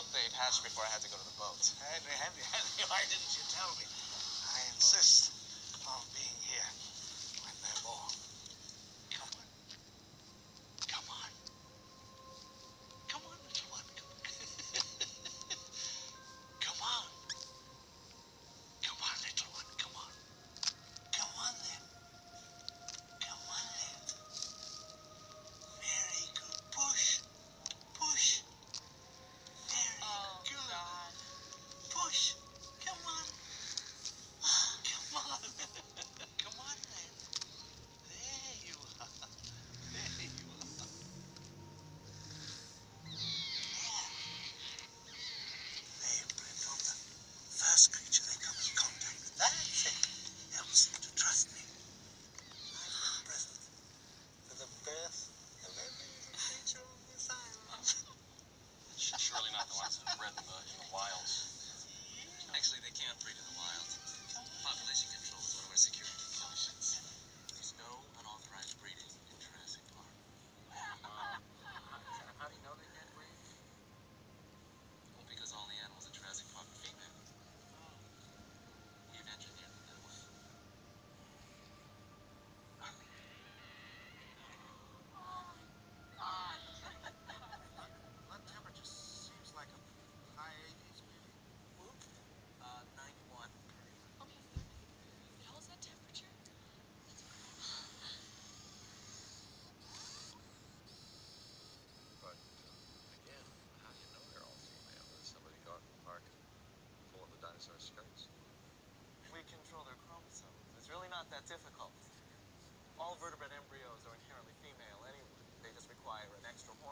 thought they'd hatched before I had to go to the boat. Henry, why didn't you tell me? I insist on being here when they're born. Come on. Come on. Come on, little one. Come on. Come on, little one. Come on. Come on, then. Come on, then. Very good. Push. Push. Very good. God. Push. Come on. Come on. Come on, then. There you are. There you are. They bring on the first creature they come in contact with. That's it. Helps them to trust me. I'm present for the birth of every little creature on this island. Surely not the ones that are bred in the wilds. Actually, they can't breed in the wild. Population control is one of our security precautions. There's no unauthorized breeding in Jurassic Park. How do you know they can't breed? Well, because all the animals in Jurassic Park are female. We've engineered them that way. What temperature seems like a high 80s, maybe? 91. Okay, good. It holds that temperature. But, again, how do you know they're all female? Has somebody gone to the park and pulled the dinosaur skirts? We control their chromosomes. It's really not that difficult. All vertebrate embryos are inherently female anyway. They just require an extra hormone.